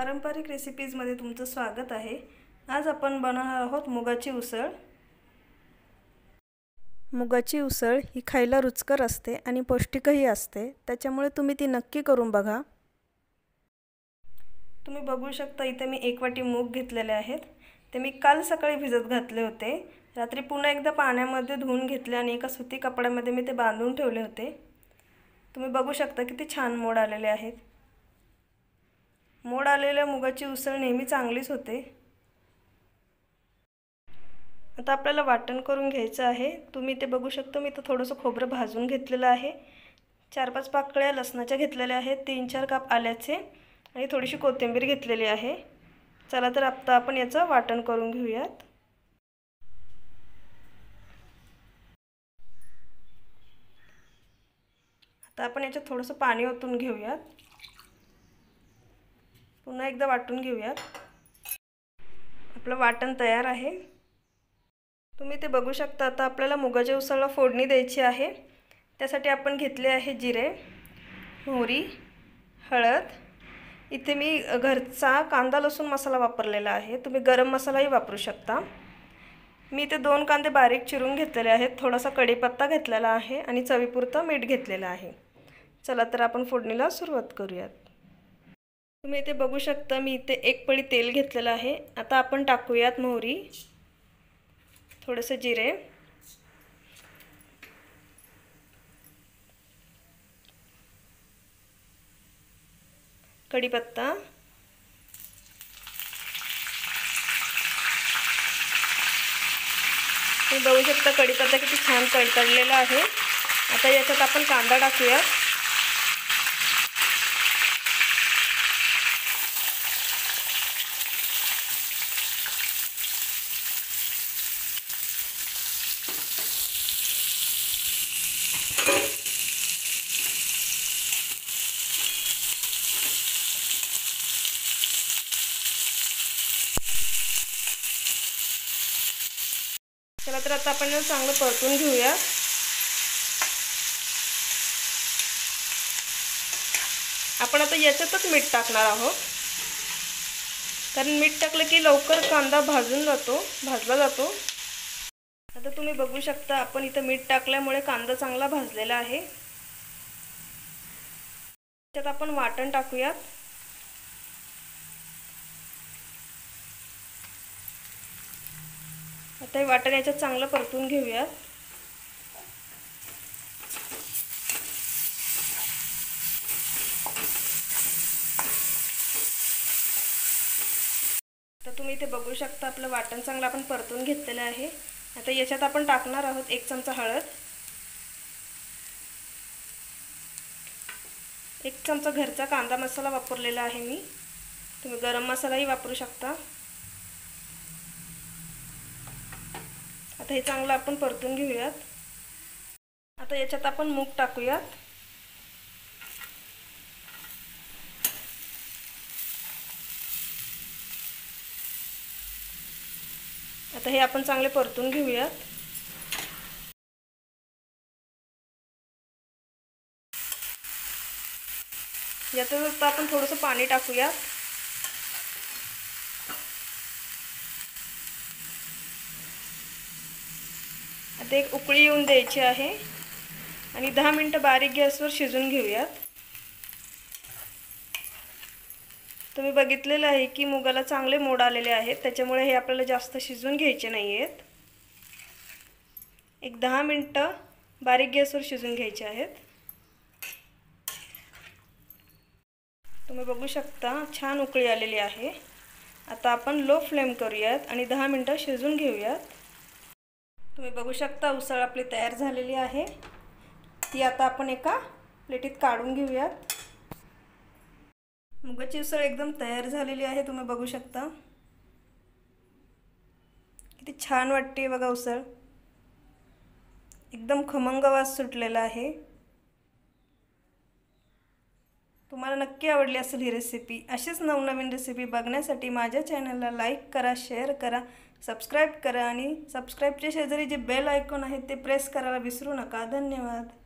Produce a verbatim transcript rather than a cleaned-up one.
पारंपरिक रेसिपीजमध्ये तुमचं स्वागत आहे। आज आपण बनवणार आहोत मुगाची उसळ। मुगाची उसळ ही खायला रुचकर असते आणि पौष्टिकही असते, त्याच्यामुळे तुम्ही ती नक्की करून बघा। तुम्ही बघू शकता इथे मी एक वाटी मूग घेतलेले आहेत। ते मी काल सकाळी भिजत घातले होते। रात्री पुन्हा एकदा पाण्यामध्ये धुवून घेतले आणि एका सुती कपड्यामध्ये मी ते बांधून ठेवले होते। तुम्ही बघू शकता किती छान मोड आलेले आहेत। मोड आलेल्या मुगाची उसळ नेहमी चांगलीच होते। आता आपल्याला वाटण करून घ्यायचं आहे। तुम्ही ते बघू शकता मी तर थोडंसं खोबरं भाजून घेतलेलं आहे। चार पाच पाकळ्या लसणाच्या घेतलेल्या आहेत, तीन चार काप आल्याचे आणि थोडीशी कोथिंबीर घेतलेली आहे। चला तर आता आपण याचं वाटण करून घेऊयात। आता आपण याच्यात थोडंसं पाणी ओतून घेऊयात। पुन्हा एकदा वाटून घेऊयात। आपलं वाटण तयार आहे। तुम्ही ते बघू शकता। आता आपल्याला मुगाच्या उसळला फोडणी द्यायची आहे। त्यासाठी आपण घेतले आहे जिरे, मोहरी, हळद। इथे मी घरचा कांदा लसूण मसाला वापरलेला आहे, तुम्ही गरम मसालाही वापरू शकता। मी इथे दोन कांदे बारीक चिरून घेतलेले आहेत, थोडासा कढीपत्ता घेतलेला आहे आणि चवीपुरतं मीठ घेतलेलं आहे। चला तर आपण फोडणीला सुरुवात करूयात। तुम्ही इथे बघू शकता मी इथे एक पळी तेल घेतलेलं आहे। आता आपण टाकूयात मोहरी, थोडेसे जिरे, कढीपत्ता, तुम्ही बघू शकता कढीपत्ता किती छान तडतडलेला आहे। आता याच्यात आपण कांदा टाकूया। चला तर आता आपण चांगलं परतून घेऊया। आपण आता याच्यातच मीठ टाकणार आहोत, कारण मीठ टाकलं की लवकर कांदा भाजून जातो भाजला जातो। आता तुम्ही बघू शकता आपण इथे मीठ टाकल्यामुळे कांदा चांगला भाजलेला आहे। त्यात आपण वाटण टाकूयात। आता हे वाटण याच्यात चांगलं परतून घेऊयात। तर तुम्ही इथे बघू शकता आपलं वाटण चांगलं आपण परतून घेतलेलं आहे। आता याच्यात आपण टाकणार आहोत एक चमचा हळद, एक चमचा घरचा कांदा मसाला वापरलेला आहे मी, तुम्ही गरम मसालाही वापरू शकता। आता हे चांगलं आपण परतून घेऊयात। आता याच्यात आपण मूग टाकूयात। आता हे आपण चांगले परतून घेऊयात। याच्यात आता आपण थोडंसं पाणी टाकूयात। आता एक उकळी येऊन द्यायची आहे आणि दहा मिनिटं बारीक गॅसवर शिजून घेऊयात। तुम्ही बघितलेलं आहे की मुगाला चांगले मोड आलेले आहेत, त्याच्यामुळे हे आपल्याला जास्त शिजून घ्यायचे नाही आहेत। एक दहा मिनिटं बारीक गॅसवर शिजून घ्यायचे आहेत। तुम्ही बघू शकता छान उकळी आलेली आहे। आता आपण लो फ्लेम करूयात आणि दहा मिनिटं शिजून घेऊयात। तुम्ही बघू शकता उसळ आपली तयार झालेली आहे। ती आता आपण एका प्लेटीत काढून घेऊयात। मुगाची उसळ एकदम तयार झालेली आहे, तुम्ही बघू शकता किती छान वाटते बघा उसळ, एकदम खमंग वास सुटलेला आहे। तुम्हाला नक्की आवडली असेल ही रेसिपी। अशीच नवनवीन रेसिपी बघण्यासाठी माझ्या चॅनलला लाईक करा, शेअर करा, सबस्क्राईब करा आणि सबस्क्राईबच्या शेजारी जे बेल आयकॉन आहे ते प्रेस करायला विसरू नका। धन्यवाद।